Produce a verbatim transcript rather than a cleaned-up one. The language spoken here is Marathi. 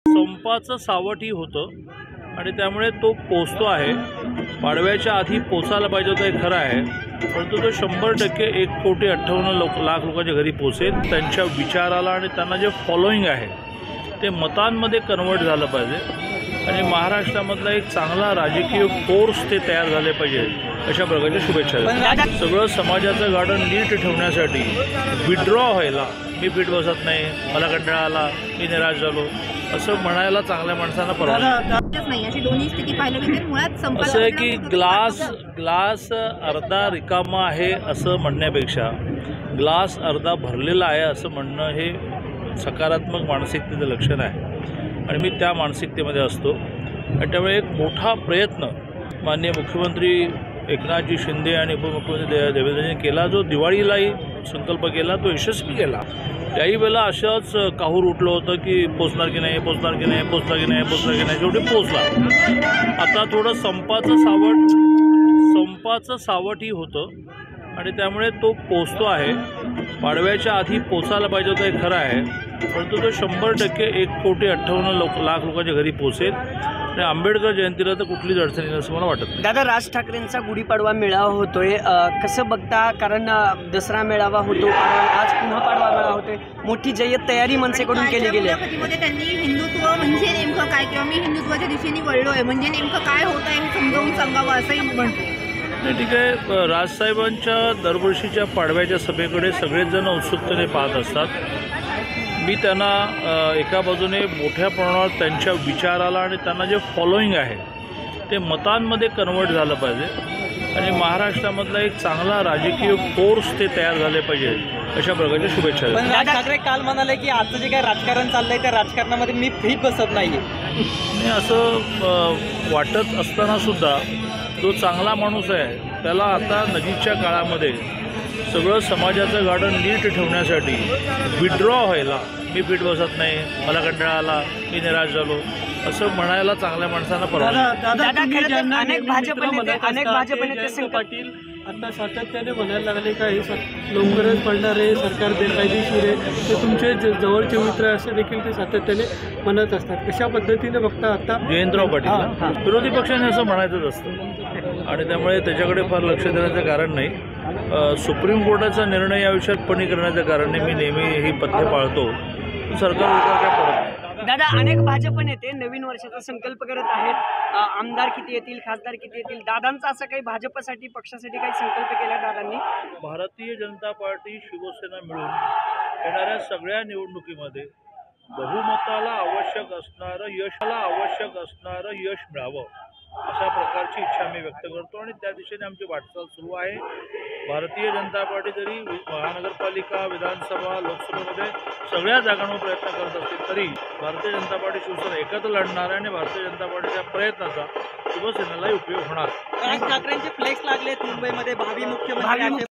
संपाचं सावटही होतं आणि त्यामुळे तो पोचतो आहे. पाडव्याच्या आधी पोचायला पाहिजे होतं हे खरं आहे, परंतु तो शंभर टक्के एक कोटी अठ्ठावन्न लोक लाख लोकांच्या घरी पोचेल. त्यांच्या विचाराला आणि त्यांना जे फॉलोईंग आहे ते मतांमध्ये कन्वर्ट झालं पाहिजे आणि महाराष्ट्रामधला एक चांगला राजकीय फोर्स ते तयार झाले पाहिजे अशा प्रकारच्या शुभेच्छा. सगळं समाजाचं गार्डन नीट ठेवण्यासाठी विड्रॉ व्हायला मी पीठ बसत नाही, मला कंटाळा आला, मी निराश झालो असं म्हणायला चांगल्या माणसांना परवानगी नाही. अशी दोन्ही स्थिती पाहायला गेली मुळात असं आहे की ग्लास ग्लास अर्धा रिकामा आहे असं म्हणण्यापेक्षा ग्लास अर्धा भरलेला आहे असं म्हणणं हे सकारात्मक मानसिकतेचं लक्षण आहे आणि मी त्या मानसिकतेमध्ये असतो. आणि त्यामुळे एक मोठा प्रयत्न माननीय मुख्यमंत्री एकनाथजी शिंदे आणि उपमुख्यमंत्री दे देवेंद्रजींनी केला, जो दिवाळीलाही संकल्प केला तो यशस्वी केला. त्याही वेळेला असंच काहूर उठलं होतं की पोचणार की नाही पोचणार की नाही पोचणार की नाही पोचणार की नाही शेवटी पोचला. आता थोडं संपाचं सावट संपाचं सावटही होतं आणि त्यामुळे तो पोचतो आहे. पाडव्याच्या आधी पोचायला पाहिजे होतं हे खरं आहे, परंतु तो शंभर टक्के एक कोटी अठ्ठावन्न लोक लाख लोकांच्या घरी पोचेल आणि आंबेडकर जयंतीला तर कुठलीच अडचण येईल असं मला वाटत नाही. दादा, राज ठाकरेंचा गुढीपाडवा मेळावा होतोय, कसं बघता? कारण दसरा मेळावा होतो, आज पुन्हा पाडवा मेळावा होतोय, मोठी जय्यत तयारी मनसेकडून केली गेली आहे. त्यांनी हिंदुत्व म्हणजे नेमकं काय किंवा मी हिंदुत्वाच्या दिशेने वळलो आहे म्हणजे नेमकं काय होत आहे हे समजावून सांगावं असंही म्हणतो. नाही, ठीक आहे. राजसाहेबांच्या दरवर्षीच्या पाडव्याच्या सभेकडे सगळेच जण उत्सुकतेने पाहत असतात. मी त्यांना एका बाजूने मोठ्या प्रमाणावर त्यांच्या विचाराला आणि त्यांना जे फॉलोईंग आहे ते मतांमध्ये कन्वर्ट झालं पाहिजे आणि महाराष्ट्रामधला एक चांगला राजकीय फोर्स ते तयार झाले पाहिजे अशा प्रकारच्या शुभेच्छा. राज ठाकरे काल म्हणाले की आजचं जे काही राजकारण चाललंय त्या राजकारणामध्ये मी फीट बसत नाही आहे. असं वाटत असतानासुद्धा जो चांगला माणूस आहे त्याला आता नजीकच्या काळामध्ये सगळं समाजाचं गार्डन नीट ठेवण्यासाठी विड्रॉ व्हायला मी पीठ बसत नाही, मला कंटाळा आला, मी निराश झालो असं म्हणायला चांगल्या माणसांना परवानगी. अनेक भाजप अनेक भाजप नेते पाटील आता सातत्याने म्हणायला लागले का हे लवकरच पडणार आहे, सरकार बेकायदेशीर आहे, ते तुमचे जवळचे मित्र असे देखील ते सातत्याने म्हणत असतात. कशा पद्धतीने बघता आता जयंतराव पाटील विरोधी पक्षाने असं म्हणायचंच असतं आणि त्यामुळे त्याच्याकडे फार लक्ष देण्याचं कारण नाही. सुप्रीम कोर्टाचा निर्णय या विषयात टिप्पणी करण्याचं कारण नाही. मी नेहमी ही पथ्य पाळतो. सरकार विचार काय पडत नाही. दादा, अनेक भाजप नेते नवीन वर्षाचा संकल्प करत आहेत. आमदार किती येतील, खासदार किती येतील, दादांचा असं काही भाजपसाठी पक्षासाठी काही संकल्प केला दादांनी? भारतीय जनता पार्टी शिवसेना मिळून येणाऱ्या सगळ्या निवडणुकीमध्ये बहुमताला आवश्यक असणारं यशाला आवश्यक असणारं यश मिळावं अशा प्रकारची इच्छा मी व्यक्त करतो आणि त्या दिशेने आमची वाटचाल सुरू आहे. भारतीय जनता पार्टी जरी महानगरपालिका, विधानसभा, लोकसभेमध्ये सगळ्या जागांवर प्रयत्न करत असतील तरी भारतीय जनता पार्टी शिवसेना एकत्र लढणार आहे आणि भारतीय जनता पार्टीच्या प्रयत्नाचा शिवसेनेलाही उपयोग होणार. राज ठाकरेंचे फ्लेक्स लागलेत मुंबईमध्ये, भावी मुख्यमंत्री